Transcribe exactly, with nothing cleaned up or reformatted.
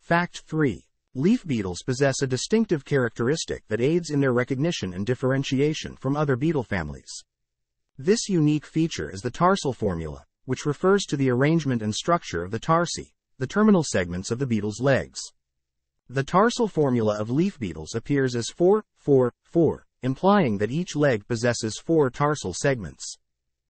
Fact three. Leaf beetles possess a distinctive characteristic that aids in their recognition and differentiation from other beetle families. This unique feature is the tarsal formula, which refers to the arrangement and structure of the tarsi, the terminal segments of the beetle's legs. The tarsal formula of leaf beetles appears as four, four, four, implying that each leg possesses four tarsal segments.